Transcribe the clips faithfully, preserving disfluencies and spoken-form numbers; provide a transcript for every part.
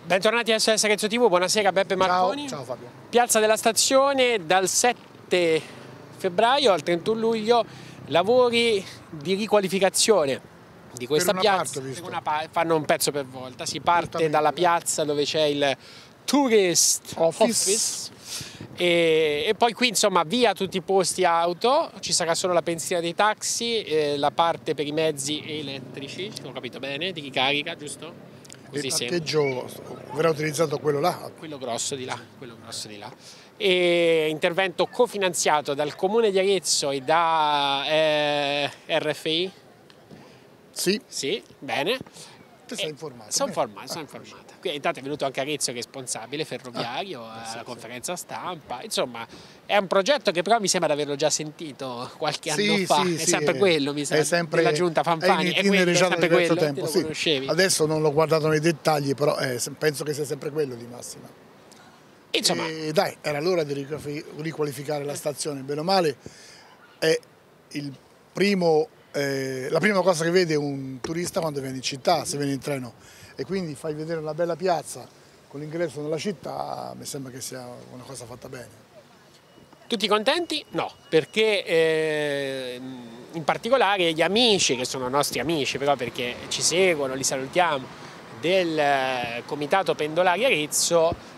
Bentornati a S O S Arezzo tivù, buonasera Beppe Marconi. Ciao, ciao Fabio. Piazza della Stazione, dal sette febbraio al trentuno luglio, lavori di riqualificazione di questa per una piazza. Parte, una pa fanno un pezzo per volta, si parte dalla piazza dove c'è il Tourist Office, Office e, e poi qui insomma via tutti i posti auto, ci sarà solo la benzina dei taxi, eh, la parte per i mezzi elettrici, se ho capito bene, di ricarica, giusto? Così il parcheggio verrà utilizzato quello là. Quello grosso di là, quello grosso di là. E intervento cofinanziato dal Comune di Arezzo e da eh, R F I? Sì. Sì, bene. Ti sei informato? Sono informato, sono informato. Qui intanto è venuto anche Arezzo che è responsabile ferroviario, ah, alla sì, conferenza sì. stampa. Insomma, è un progetto che però mi sembra di averlo già sentito qualche anno sì, fa. Sì, è sì, sempre è, quello, mi sa, sempre, della giunta Fanfani. È, è, quello, è sempre quello, tempo. Lo Sì. conoscevi? Adesso non l'ho guardato nei dettagli, però è, penso che sia sempre quello di massima. Insomma, e dai, era l'ora di riqualificare la stazione. Bene o male è il primo, eh, la prima cosa che vede un turista quando viene in città, se viene in treno. E quindi fai vedere una bella piazza con l'ingresso nella città, mi sembra che sia una cosa fatta bene. Tutti contenti? No, perché eh, in particolare gli amici, che sono nostri amici però perché ci seguono, li salutiamo, del eh, Comitato Pendolari Arezzo,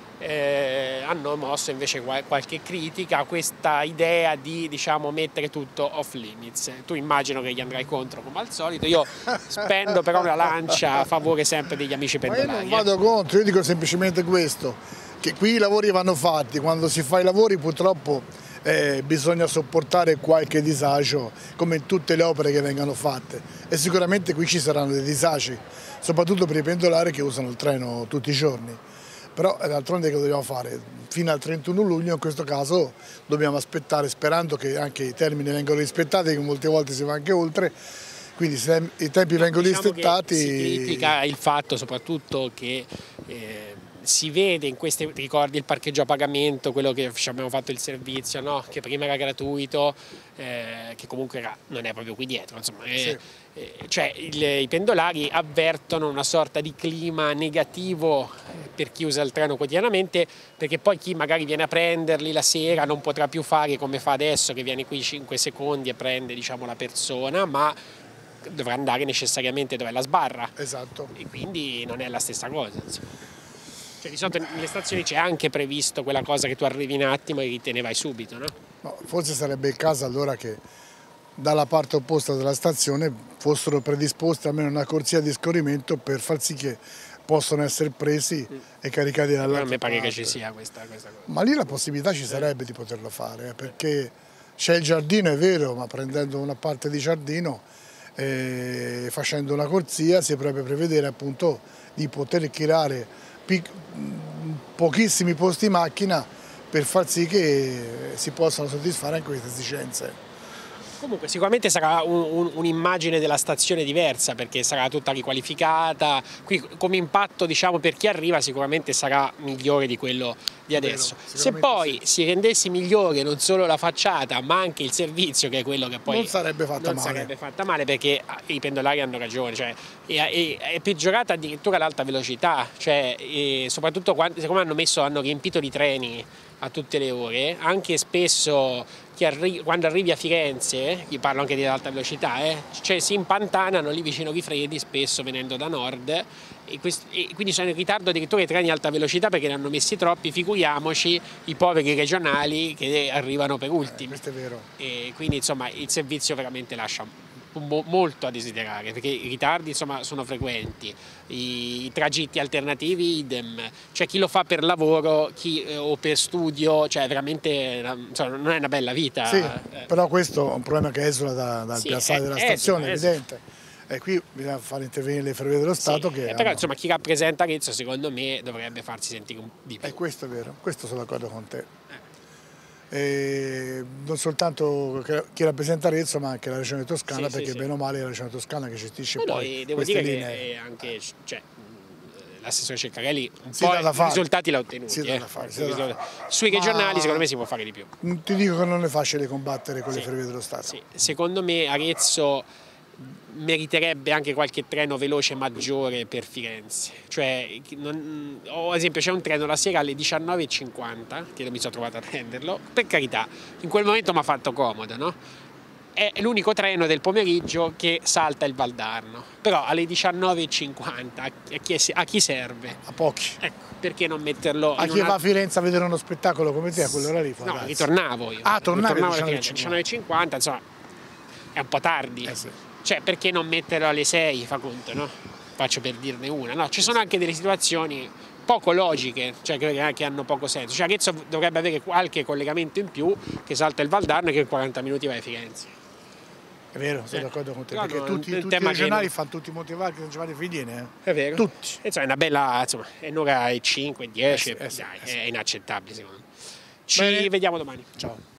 Eh, hanno mosso invece qualche critica a questa idea di, diciamo, mettere tutto off limits. Tu immagino che gli andrai contro come al solito, io spendo però una lancia a favore sempre degli amici pendolari. Ma io non vado contro, io dico semplicemente questo, che qui i lavori vanno fatti, quando si fa i lavori purtroppo eh, bisogna sopportare qualche disagio come in tutte le opere che vengono fatte e sicuramente qui ci saranno dei disagi, soprattutto per i pendolari che usano il treno tutti i giorni. Però d'altronde che dobbiamo fare? Fino al trentuno luglio in questo caso dobbiamo aspettare sperando che anche i termini vengano rispettati, che molte volte si va anche oltre, quindi se i tempi vengono diciamo rispettati... Si critica il fatto soprattutto che eh, si vede in questi, ricordi il parcheggio a pagamento, quello che abbiamo fatto il servizio, no? Che prima era gratuito, eh, che comunque era, non è proprio qui dietro, insomma, eh, sì. eh, cioè il, i pendolari avvertono una sorta di clima negativo per chi usa il treno quotidianamente, perché poi chi magari viene a prenderli la sera non potrà più fare come fa adesso, che viene qui cinque secondi e prende, diciamo, la persona, ma dovrà andare necessariamente dove è la sbarra. Esatto. E quindi non è la stessa cosa, insomma. Cioè, di solito nelle stazioni c'è anche previsto quella cosa che tu arrivi un attimo e te ne vai subito, no? No, forse sarebbe il caso allora che dalla parte opposta della stazione fossero predisposte almeno una corsia di scorrimento per far sì che possano essere presi mm. e caricati dall'altra parte. Non mi pare che ci sia questa, questa cosa. Ma lì la possibilità ci sarebbe eh. di poterlo fare, eh, perché c'è il giardino, è vero, ma prendendo una parte di giardino e facendo una corsia si potrebbe prevedere appunto di poter creare pochissimi posti macchina per far sì che si possano soddisfare anche queste esigenze. Comunque sicuramente sarà un'immagine un, un della stazione diversa perché sarà tutta riqualificata, qui come impatto diciamo per chi arriva sicuramente sarà migliore di quello di adesso. Vero, se poi sì. si rendesse migliore non solo la facciata ma anche il servizio, che è quello che poi non sarebbe fatta non male, sarebbe fatta male perché i pendolari hanno ragione, cioè, è, è, è peggiorata addirittura l'alta velocità, cioè, soprattutto quando, siccome hanno messo, hanno riempito di treni a tutte le ore, anche spesso chi arri quando arrivi a Firenze, io parlo anche di alta velocità, eh, cioè si impantanano lì vicino a Rifredi, spesso venendo da nord, e, e quindi sono in ritardo addirittura i treni a alta velocità perché ne hanno messi troppi, figuriamoci i poveri regionali che arrivano per ultimi. Eh, questo è vero. E quindi insomma il servizio veramente lascia molto a desiderare perché i ritardi insomma sono frequenti, i, i tragitti alternativi idem, cioè chi lo fa per lavoro chi, eh, o per studio, cioè veramente insomma, non è una bella vita. Sì, eh. però questo è un problema che esula da, dal sì, piazzale della stazione, è evidente. E qui bisogna far intervenire le ferrovie dello Stato. Sì, che eh, però hanno... insomma chi rappresenta Arezzo secondo me dovrebbe farsi sentire un di più. E questo è vero, questo sono d'accordo con te. Eh. E non soltanto chi rappresenta Arezzo ma anche la regione Toscana, sì, perché sì, bene o male è la regione Toscana che gestisce no, poi no, devo queste dire linee. Che anche, cioè, l'assessore Ceccarelli un si po' i risultati l'ha ottenuti, eh. fare, sui regionali ma secondo me si può fare di più. Ti dico che non è facile combattere con sì, le ferrovie dello Stato. Sì. Secondo me Arezzo meriterebbe anche qualche treno veloce maggiore per Firenze. Cioè, non, o ad esempio c'è un treno la sera alle diciannove e cinquanta, che non mi sono trovato a prenderlo, per carità, in quel momento mi ha fatto comodo, no? È l'unico treno del pomeriggio che salta il Valdarno, però alle diciannove e cinquanta a chi, a chi serve? A pochi. Ecco, perché non metterlo a chi una... va a Firenze a vedere uno spettacolo come te a quell'ora lì? No, ragazzi. ritornavo io. Ah, tornavi alle diciannove e cinquanta, insomma, è un po' tardi. Eh sì. Cioè, perché non metterlo alle sei, fa conto, no? Faccio per dirne una. No, ci sono anche delle situazioni poco logiche, cioè che hanno poco senso. Cioè, Arezzo dovrebbe avere qualche collegamento in più che salta il Valdarno e che in quaranta minuti va a Firenze. È vero, sono eh. d'accordo con te, no, perché no, tutti, tutti i regionali fanno tutti i Montevarchi, non ci fanno i Figline, eh? È vero. Tutti. E insomma, è una bella, insomma, è un'ora e cinque, dieci, eh sì, eh sì, dai, eh sì. è inaccettabile secondo me. Ci Bene. vediamo domani. Ciao.